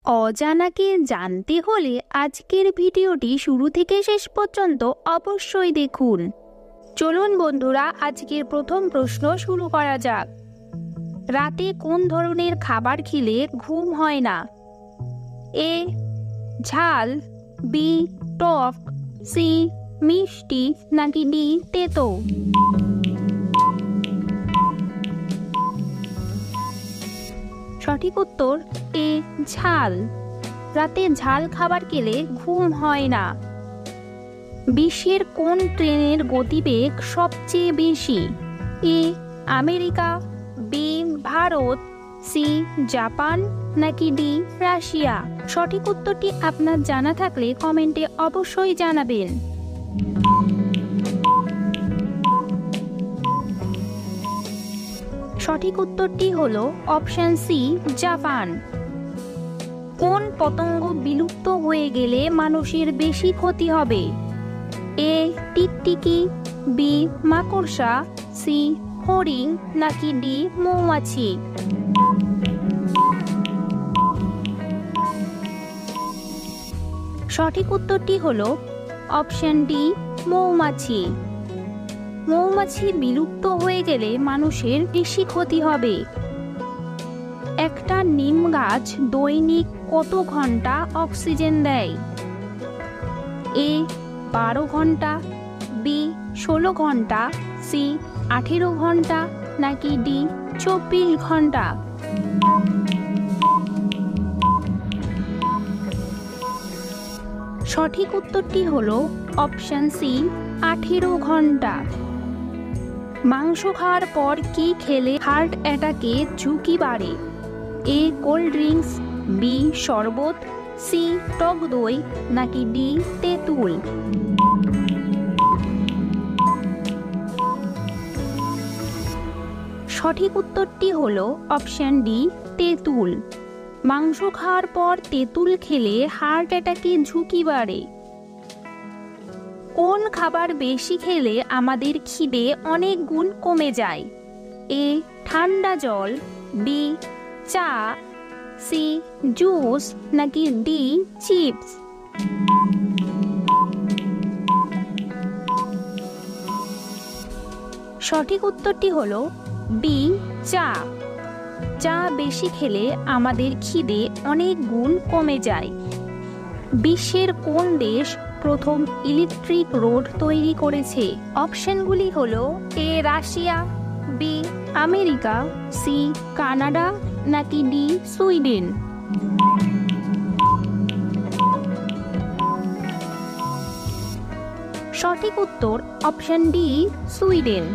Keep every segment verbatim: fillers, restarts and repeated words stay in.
অজানাকে জানতে হলে আজকের ভিডিওটি শুরু থেকে শেষ পর্যন্ত অবশ্যই দেখুন। চলুন বন্ধুরা, আজকের প্রথম প্রশ্ন শুরু করা যাক। রাতে কোন ধরনের খাবার খেলে ঘুম হয় না? এ ঝাল, বি টক, সি মিষ্টি, নাকি ডি তেতো? সঠিক উত্তর এ ঝাল। রাতে ঝাল খাবার খেলে ঘুম হয় না। বিশ্বের কোন ট্রেনের গতিবেগ সবচেয়ে বেশি? A America, B Bharat, C Japan, নাকি ডি রাশিয়া? সঠিক উত্তরটি আপনার জানা থাকলে কমেন্টে অবশ্যই জানাবেন। সঠিক উত্তরটি হলো অপশন সি জাপান। কোন পতঙ্গ বিলুপ্ত হয়ে গেলে মানুষের বেশি ক্ষতি হবে? এ টিকটিকি, বি মাকড়সা, সি হরিণ, নাকি ডি মৌমাছি? সঠিক উত্তরটি হলো অপশন ডি মৌমাছি। মৌমাছি বিলুপ্ত হয়ে গেলে মানুষের বেশি ক্ষতি হবে। একটা নিম গাছ দৈনিক কত ঘন্টা অক্সিজেন দেয়? এ বারো ঘন্টা, বি ষোলো ঘন্টা, সি আঠেরো ঘন্টা, নাকি ডি চব্বিশ ঘন্টা? সঠিক উত্তরটি হলো অপশন সি আঠেরো ঘন্টা। মাংস খাওয়ার পর কি খেলে হার্ট অ্যাটাকের ঝুঁকি বাড়ে? এ কোল্ড ড্রিঙ্কস, বি শরবত, সি টক দই, নাকি ডি তেঁতুল? সঠিক উত্তরটি হলো অপশন ডি তেঁতুল। মাংস খাওয়ার পর তেঁতুল খেলে হার্ট অ্যাটাকের ঝুঁকি বাড়ে। কোন খাবার বেশি খেলে আমাদের খিদে অনেক গুণ কমে যায়? এ ঠান্ডা জল, বি চা, সি জুস, নাকি ডি চিপস? সঠিক উত্তরটি হলো বি চা। চা বেশি খেলে আমাদের খিদে অনেক গুণ কমে যায়। বিশ্বের কোন দেশ প্রথম ইলেকট্রিক রোড তৈরি করেছে? অপশনগুলি হলো A Russia, B America, C Canada, নাকি ডি সুইডেন? সঠিক উত্তর অপশন ডি সুইডেন।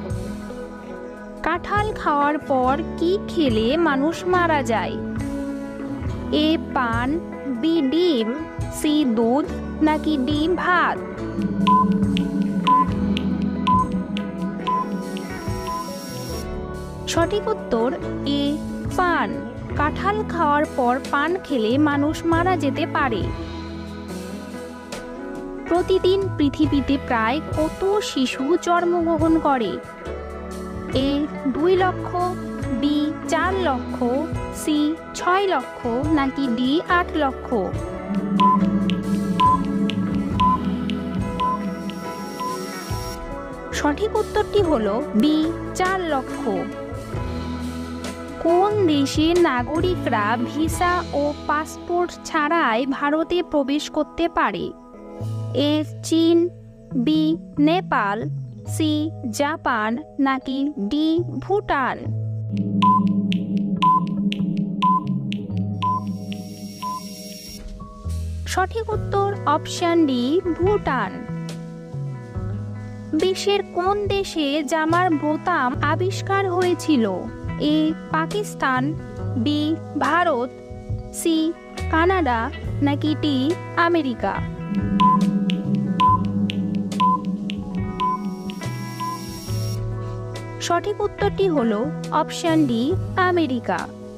কাঁঠাল খাওয়ার পর কি খেলে মানুষ মারা যায়? এ পান, বি ডিম, সি দুধ, নাকি ডি ভাত? সঠিক উত্তর এ পান। কাঁঠাল খাওয়ার পর পান খেলে মানুষ মারা যেতে পারে। প্রতিদিন পৃথিবীতে প্রায় কত শিশু জন্মগ্রহণ করে? এ দুই লক্ষ, বি চার লক্ষ, সি ছয় লক্ষ, নাকি ডি আট লক্ষ? সঠিক উত্তরটি হলো বি চার লক্ষ। কোন দেশের নাগরিকরা ভিসা ও পাসপোর্ট ছাড়াই ভারতে প্রবেশ করতে পারে? এ চীন, বি নেপাল, সি জাপান, নাকি ডি ভুটান? সঠিক উত্তর অপশন ডি ভুটান। বিশ্বের কোন দেশে জামার বোতাম আবিষ্কার হয়েছিল? A Pakistan, B Bharat, C Canada, নাকি ডি আমেরিকা? সঠিক উত্তরটি হলো অপশন ডি আমেরিকা।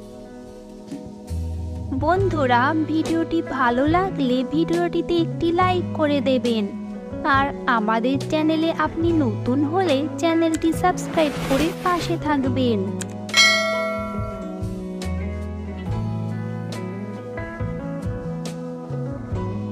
বন্ধুরা, ভিডিওটি ভালো লাগলে ভিডিওটিতে একটি লাইক করে দেবেন। আর আমাদের চ্যানেলে আপনি নতুন হলে চ্যানেলটি সাবস্ক্রাইব করে পাশে থাকবেন।